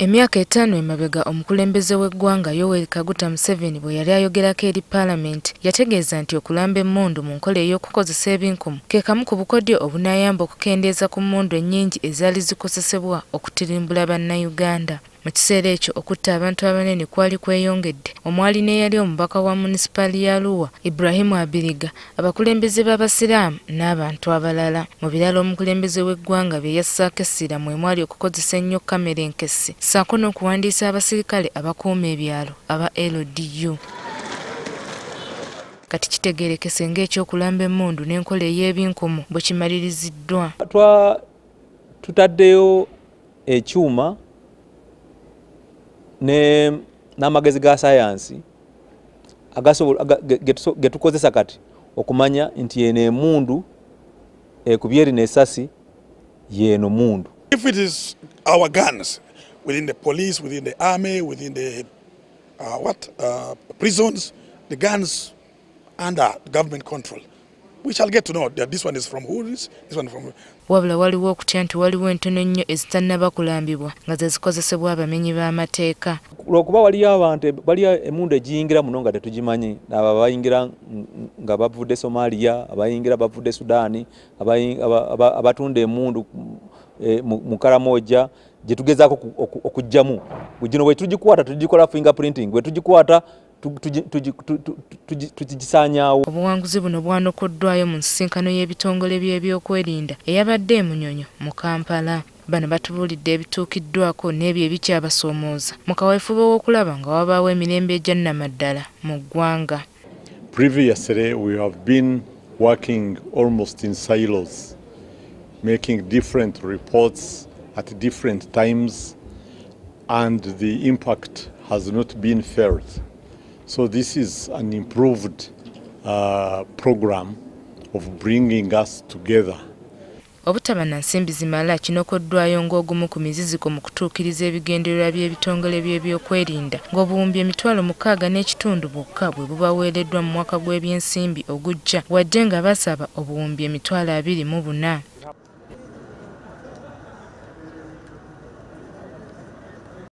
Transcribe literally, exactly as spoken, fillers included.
Emyaka etaano emabega omukulembeze w'eggwanga Yoweri Kaguta Museveni bwe yali ayogerako eri Paalamenti yategeeza nti okulamba emmundu mu nkola ey'okukozesa ebinkumu ke kamu ku bukodyo obunaayamba okukendeeza ku mmundu ennyingi ezaali zikozesebwa okutirimbula bannayuganda. Mu kiseera ekyo okutta abantu abanene kwali kweyongedde. Omwali n'eyali omubaka wa munisipaali ya Arua, Ibrahim Abiriga, abakulembeze b'abasiraamu n'abantu abalala. Mu birala omukulembeze w'eggwanga bye yassaako essira mwe mwali okukozesa ennyo kamera enkessi ssaako n'okuwandiisa abasirikale abakuuma ebyalo aba L D U. Kati kitegeerekese ng'ekyokulamba emmundu n'enkola ey'ebinkumu bwe kimaliriziddwa. Tutaddeyo ekyuma ne n'amagezi ga sayansi agasobola getukozesa kati okumanya nti eno emundu ekubyeri n'essasi yeno mundu. If it is our guns within the police, within the army, within the uh, what uh, prisons, the guns under government control, we shall get to know that this one is from who is this one from. Wabula waliwo okutya nti waliwo entono ennyo ezitannaba kulambibwa nga ze zikozesebwa abamenyi b'amateeka. Lwokuba waliyo abantu waliyo emundu egiyingira muno nga tetugimanyi, abo abayingira nga bavudde Somalia, abayingira bavudde Sudaani, abatunda emundu mu Karamoja gye tugezaako okugyamu. Gino bwe tugikwata tugikola fingerprinting, bwe tugikwata tugisaanyaawo. Obuwanguzi buno bwanokoddwayo mu nsisinkano y'ebitongole by'ebyokwerinda eyabadde e Munyonyo mu Kampala. Bano batubuulidde ebituukiddwako n'ebyo ebikyabasoomooza mu kaweefube w'okulaba nga wabaawo emirembe egya nnamaddala mu ggwanga. Previously we have been working almost in silos, making different reports at different times, and the impact has not been felt. So this is an improved uh, program of bringing us together. Obutaba na nsimbi zimala kinokoddwayo ng'ogumu ku miziziko mu kutuukiriza ebigendererwa by'ebitongole by'ebyokwerinda ng'obuwumbi emitwalo mukaaga n'ekitundu bwokka bwe bubaweereddwa mu mwaka gw'ebyensimbi ogujja wadde nga basaba obuwumbi emitwalo abiri mu buna.